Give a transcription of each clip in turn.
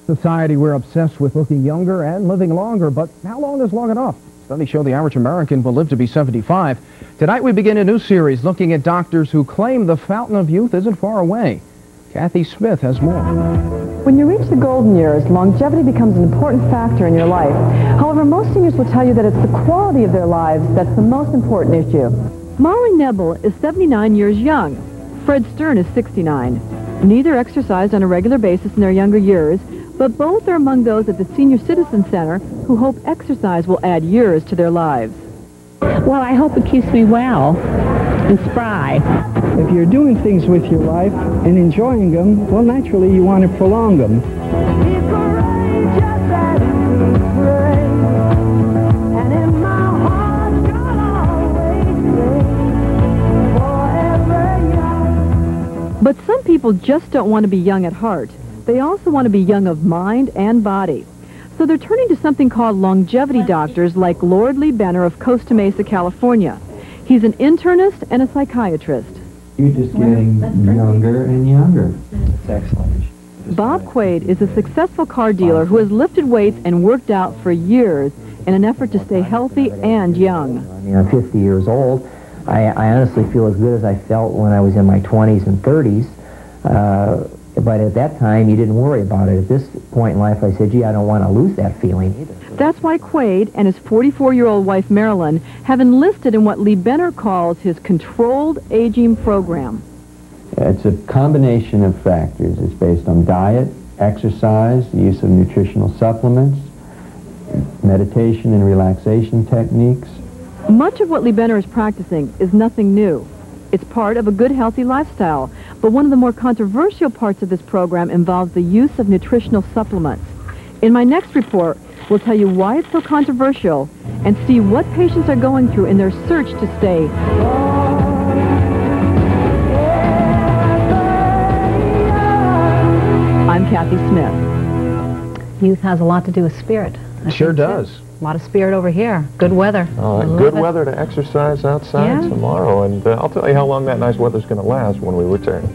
Society, we're obsessed with looking younger and living longer, but how long is long enough? Studies show the average American will live to be 75. Tonight we begin a new series looking at doctors who claim the fountain of youth isn't far away. Kathy Smith has more. When you reach the golden years, longevity becomes an important factor in your life. However, most seniors will tell you that it's the quality of their lives that's the most important issue. Molly Nebel is 79 years young. Fred Stern is 69. Neither exercised on a regular basis in their younger years, but both are among those at the Senior Citizen Center who hope exercise will add years to their lives. Well, I hope it keeps me well and spry. If you're doing things with your life and enjoying them, well, naturally you want to prolong them. But some people just don't want to be young at heart. They also want to be young of mind and body. So they're turning to something called longevity doctors like Lord Lee Benner of Costa Mesa, California. He's an internist and a psychiatrist. You're just getting younger and younger. That's excellent. Bob Quaid is a successful car dealer who has lifted weights and worked out for years in an effort to stay healthy and young. I mean, I'm 50 years old. I honestly feel as good as I felt when I was in my 20s and 30s. But at that time, you didn't worry about it. At this point in life, I said, gee, I don't want to lose that feeling either. That's why Quaid and his 44-year-old wife, Marilyn, have enlisted in what Lee Benner calls his controlled aging program. It's a combination of factors. It's based on diet, exercise, the use of nutritional supplements, meditation and relaxation techniques. Much of what Lee Benner is practicing is nothing new. It's part of a good, healthy lifestyle. But one of the more controversial parts of this program involves the use of nutritional supplements. In my next report, we'll tell you why it's so controversial and see what patients are going through in their search to stay. I'm Kathy Smith. Youth has a lot to do with spirit. Sure does. A lot of spirit over here. Good weather. Good weather to exercise outside tomorrow, and I'll tell you how long that nice weather's going to last when we return.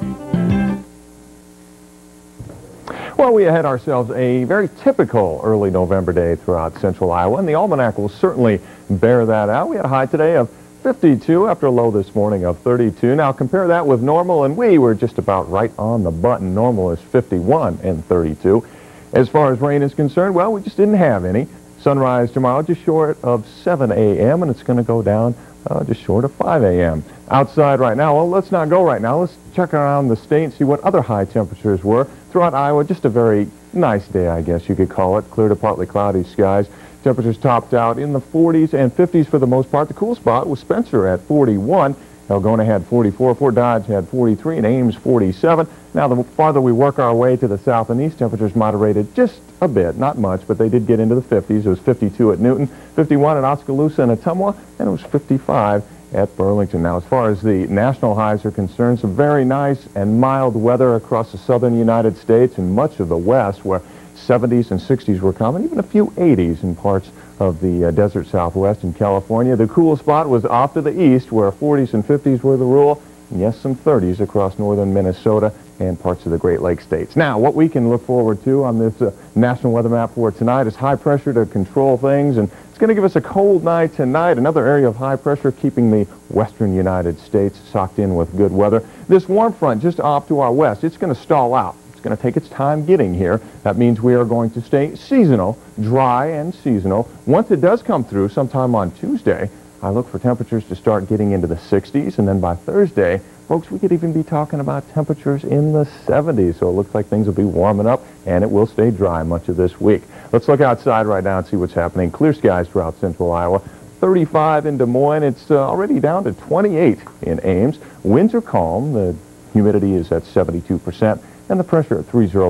Well, we had ourselves a very typical early November day throughout central Iowa, and the almanac will certainly bear that out. We had a high today of 52 after a low this morning of 32. Now compare that with normal, and we were just about right on the button. Normal is 51 and 32. As far as rain is concerned, well, we just didn't have any. Sunrise tomorrow just short of 7 a.m. and it's going to go down just short of 5 a.m. Outside right now, well, let's not go right now. Let's check around the state and see what other high temperatures were. Throughout Iowa, just a very nice day, I guess you could call it. Clear to partly cloudy skies. Temperatures topped out in the 40s and 50s for the most part. The cool spot was Spencer at 41. Algona had 44, Fort Dodge had 43, and Ames 47. Now, the farther we work our way to the south and east, temperatures moderated just a bit, not much, but they did get into the 50s. It was 52 at Newton, 51 at Oskaloosa and Ottumwa, and it was 55 at Burlington. Now, as far as the national highs are concerned, some very nice and mild weather across the southern United States and much of the west, where 70s and 60s were common, even a few 80s in parts of the desert southwest in California. The cool spot was off to the east, where 40s and 50s were the rule, and yes, some 30s across northern Minnesota and parts of the Great Lakes states. Now, what we can look forward to on this national weather map for tonight is high pressure to control things, and it's going to give us a cold night tonight. Another area of high pressure keeping the western United States socked in with good weather. This warm front just off to our west, it's going to stall out. It's going to take its time getting here. That means we are going to stay seasonal, dry and seasonal. Once it does come through sometime on Tuesday, I look for temperatures to start getting into the 60s, and then by Thursday, folks, we could even be talking about temperatures in the 70s. So it looks like things will be warming up, and it will stay dry much of this week. Let's look outside right now and see what's happening. Clear skies throughout central Iowa. 35 in Des Moines. It's already down to 28 in Ames. Winds are calm. The humidity is at 72%. And the pressure at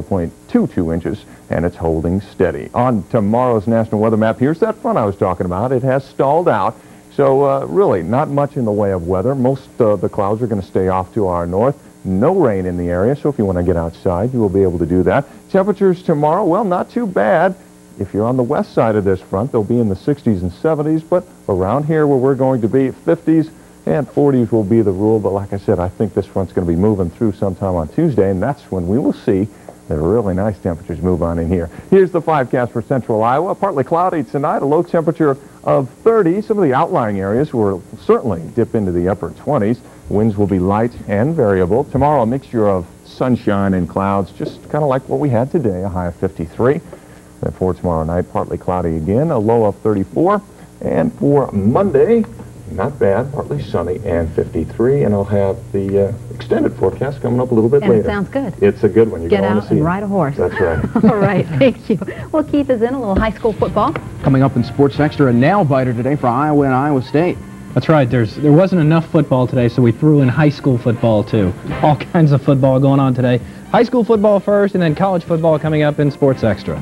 30.22 inches, and it's holding steady. On tomorrow's national weather map, here's that front I was talking about. It has stalled out, so really not much in the way of weather. Most of the clouds are going to stay off to our north. No rain in the area, so if you want to get outside, you will be able to do that. Temperatures tomorrow, well, not too bad. If you're on the west side of this front, they'll be in the 60s and 70s, but around here where we're going to be, 50s, and 40s will be the rule, but like I said, I think this front's going to be moving through sometime on Tuesday, and that's when we will see The really nice temperatures move on in here. Here's the 5-cast for central Iowa. Partly cloudy tonight, a low temperature of 30. Some of the outlying areas will certainly dip into the upper 20s. Winds will be light and variable. Tomorrow, a mixture of sunshine and clouds, just kind of like what we had today, a high of 53. And for tomorrow night, partly cloudy again, a low of 34. And for Monday, not bad, partly sunny and 53. And I'll have the extended forecast coming up a little bit later. It sounds good. It's a good one. You're Get going out to see and it. ride a horse. That's right. All right, thank you. Well, Keith is in a little high school football. Coming up in Sports Extra, a nail-biter today for Iowa and Iowa State. That's right. There wasn't enough football today, so we threw in high school football, too. All kinds of football going on today. High school football first, and then college football coming up in Sports Extra.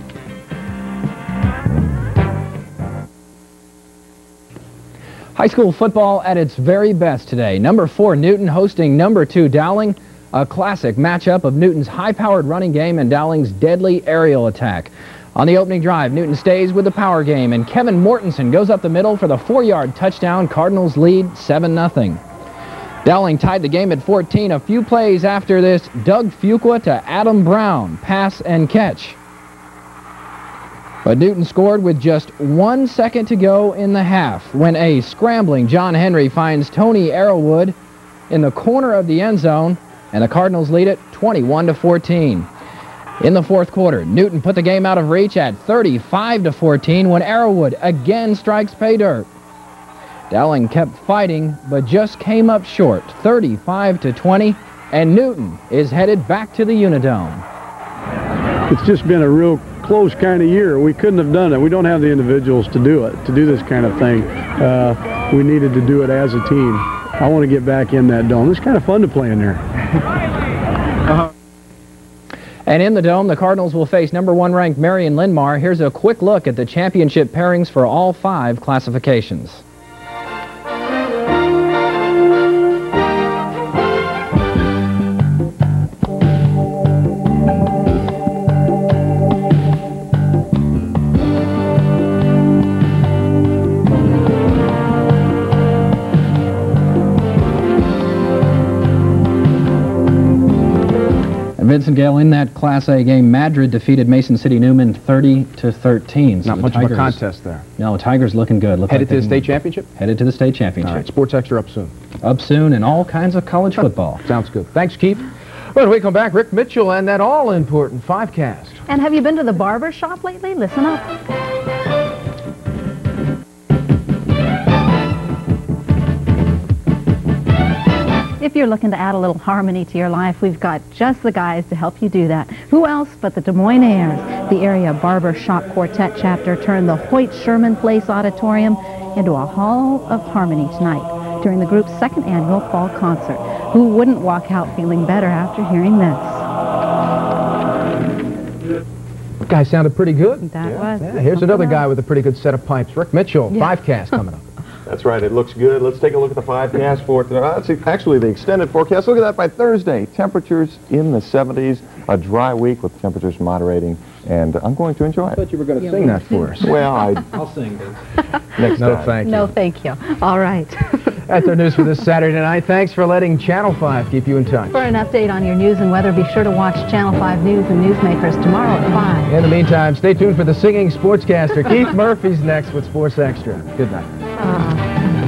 High school football at its very best today. Number 4 Newton hosting number 2 Dowling. A classic matchup of Newton's high-powered running game and Dowling's deadly aerial attack. On the opening drive, Newton stays with the power game, and Kevin Mortensen goes up the middle for the 4-yard touchdown. Cardinals lead 7-0. Dowling tied the game at 14. A few plays after this, Doug Fuqua to Adam Brown, pass and catch. But Newton scored with just 1 second to go in the half when a scrambling John Henry finds Tony Arrowwood in the corner of the end zone, and the Cardinals lead it 21-14. In the fourth quarter, Newton put the game out of reach at 35-14 when Arrowwood again strikes pay dirt. Dowling kept fighting, but just came up short, 35-20, and Newton is headed back to the Unidome. It's just been a real close kind of year. We couldn't have done it. We don't have the individuals to do it, to do this kind of thing. We needed to do it as a team. I want to get back in that dome. It's kind of fun to play in there. And in the Dome, the Cardinals will face number 1 ranked Marion Lindmar. Here's a quick look at the championship pairings for all 5 classifications. Vincent Gale, in that Class A game, Madrid defeated Mason City Newman 30-13. So Not much of a contest there. No, Tigers looking good. Headed to the state championship? Headed to the state championship. All right, Sports Extra up soon. Up soon, and all kinds of college football. Sounds good. Thanks, Keith. When we come back, Rick Mitchell and that all-important 5-cast. And have you been to the barber shop lately? Listen up. If you're looking to add a little harmony to your life, we've got just the guys to help you do that. Who else but the Des Moines Airs? The area barber shop quartet chapter turned the Hoyt Sherman Place Auditorium into a hall of harmony tonight during the group's 2nd annual fall concert. Who wouldn't walk out feeling better after hearing this? That guy sounded pretty good. That was. Yeah, here's another guy with a pretty good set of pipes. Rick Mitchell, 5-cast coming up. That's right. It looks good. Let's take a look at the 5-cast for tonight. That's actually the extended forecast. Look at that by Thursday. Temperatures in the 70s. A dry week with temperatures moderating, and I'm going to enjoy it. I thought you were going to sing that for us. Well, I'll sing this. Next No, time. thank you. No, thank you. All right. That's our news for this Saturday night. Thanks for letting Channel 5 keep you in touch. For an update on your news and weather, be sure to watch Channel 5 News and Newsmakers tomorrow at 5. In the meantime, stay tuned for the singing sportscaster. Keith Murphy's next with Sports Extra. Good night.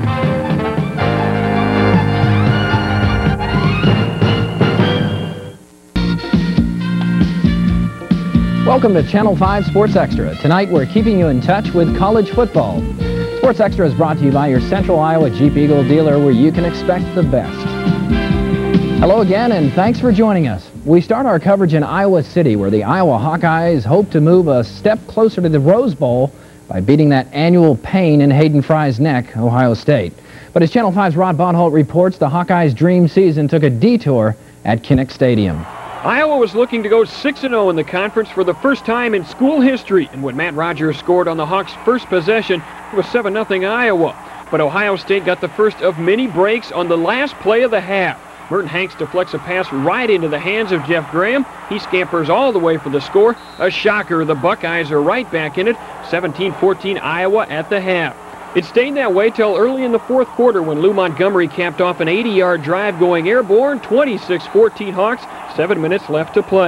Welcome to Channel 5 Sports Extra. Tonight we're keeping you in touch with college football. Sports Extra is brought to you by your Central Iowa Jeep Eagle dealer, where you can expect the best. Hello again, and thanks for joining us. We start our coverage in Iowa City, where the Iowa Hawkeyes hope to move a step closer to the Rose Bowl by beating that annual pain in Hayden Fry's neck, Ohio State. But as Channel 5's Rod Bonholt reports, the Hawkeyes' dream season took a detour at Kinnick Stadium. Iowa was looking to go 6-0 in the conference for the first time in school history, and when Matt Rogers scored on the Hawks' first possession, it was 7-0 Iowa. But Ohio State got the first of many breaks on the last play of the half. Merton Hanks deflects a pass right into the hands of Jeff Graham. He scampers all the way for the score. A shocker, the Buckeyes are right back in it, 17-14 Iowa at the half. It stayed that way till early in the fourth quarter when Lou Montgomery capped off an 80-yard drive going airborne, 26-14 Hawks, 7 minutes left to play.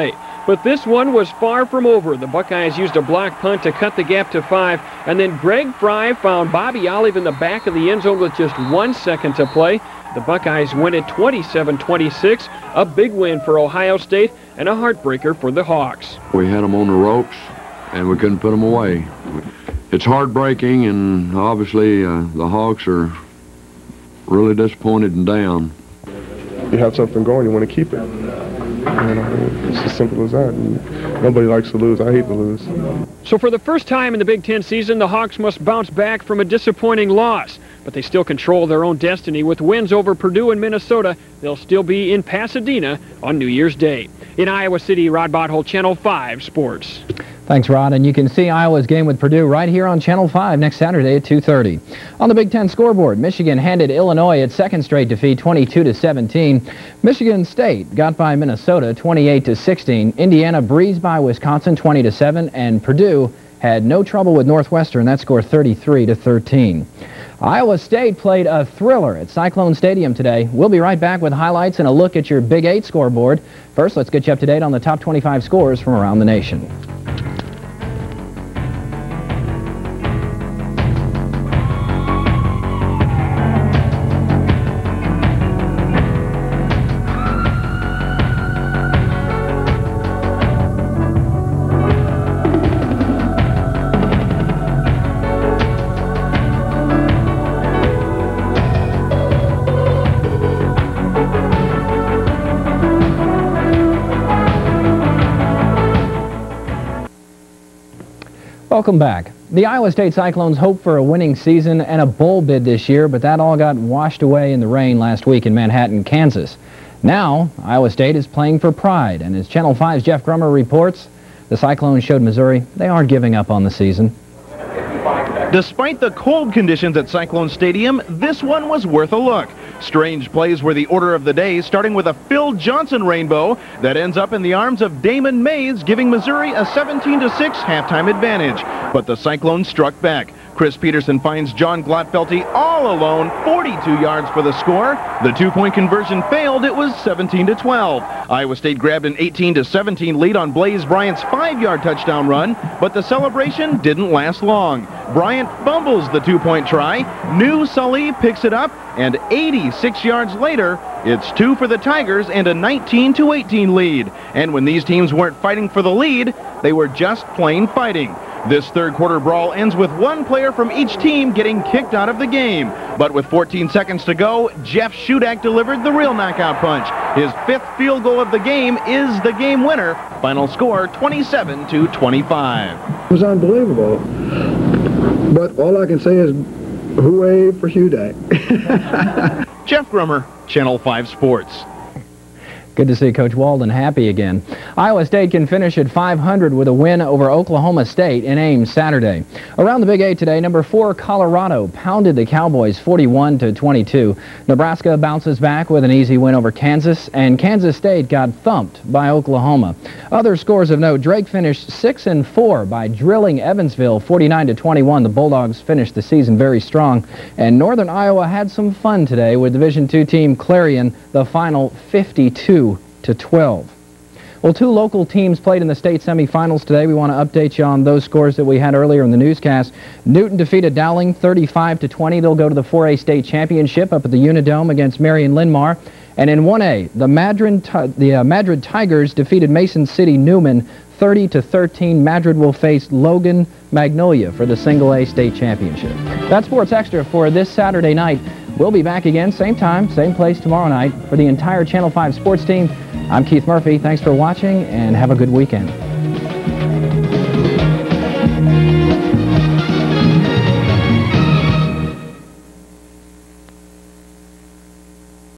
but this one was far from over. The Buckeyes used a block punt to cut the gap to 5, and then Greg Fry found Bobby Olive in the back of the end zone with just 1 second to play. The Buckeyes win it 27-26, a big win for Ohio State and a heartbreaker for the Hawks. We had them on the ropes, and we couldn't put them away. It's heartbreaking, and obviously the Hawks are really disappointed and down. You have something going, you want to keep it. It's as simple as that. And nobody likes to lose. I hate to lose. So for the first time in the Big Ten season, the Hawks must bounce back from a disappointing loss. But they still control their own destiny. With wins over Purdue and Minnesota, they'll still be in Pasadena on New Year's Day. In Iowa City, Rod Botthole, Channel 5 Sports. Thanks, Rod. And you can see Iowa's game with Purdue right here on Channel 5 next Saturday at 2:30. On the Big Ten scoreboard, Michigan handed Illinois its second straight defeat, 22-17. Michigan State got by Minnesota, 28-16. Indiana breezed by Wisconsin, 20-7. And Purdue had no trouble with Northwestern. That score 33-13. Iowa State played a thriller at Cyclone Stadium today. We'll be right back with highlights and a look at your Big 8 scoreboard. First, let's get you up to date on the top 25 scores from around the nation. Welcome back. The Iowa State Cyclones hope for a winning season and a bowl bid this year, but that all got washed away in the rain last week in Manhattan, Kansas. Now, Iowa State is playing for pride, and as Channel 5's Jeff Grummer reports, the Cyclones showed Missouri they aren't giving up on the season. Despite the cold conditions at Cyclone Stadium, this one was worth a look. Strange plays were the order of the day, starting with a Phil Johnson rainbow that ends up in the arms of Damon Mays, giving Missouri a 17-6 halftime advantage. But the Cyclones struck back. Chris Peterson finds John Glotfelty all alone, 42 yards for the score. The two-point conversion failed. It was 17-12. Iowa State grabbed an 18-17 lead on Blaze Bryant's 5-yard touchdown run, but the celebration didn't last long. Bryant fumbles the two-point try. New Sully picks it up, and 86 yards later, it's 2 for the Tigers and a 19-18 lead. And when these teams weren't fighting for the lead, they were just plain fighting. This third quarter brawl ends with one player from each team getting kicked out of the game. But with 14 seconds to go, Jeff Shudak delivered the real knockout punch. His 5th field goal of the game is the game winner. Final score 27-25. It was unbelievable. But all I can say is hooray for Shudak. Jeff Grummer, Channel 5 Sports. Good to see Coach Walden happy again. Iowa State can finish at 500 with a win over Oklahoma State in Ames Saturday. Around the Big 8 today, number 4 Colorado pounded the Cowboys 41-22. Nebraska bounces back with an easy win over Kansas, and Kansas State got thumped by Oklahoma. Other scores of note, Drake finished 6-4 by drilling Evansville 49-21. The Bulldogs finished the season very strong, and Northern Iowa had some fun today with Division II team Clarion, the final 52-12. Well, 2 local teams played in the state semifinals today. We want to update you on those scores that we had earlier in the newscast. Newton defeated Dowling 35-20. They'll go to the 4A state championship up at the Unidome against Marion Linmar. And in 1A, the Madrid Tigers defeated Mason City Newman 30-13. Madrid will face Logan Magnolia for the Single A state championship. That's Sports Extra for this Saturday night. We'll be back again, same time, same place tomorrow night. For the entire Channel 5 sports team, I'm Keith Murphy. Thanks for watching, and have a good weekend.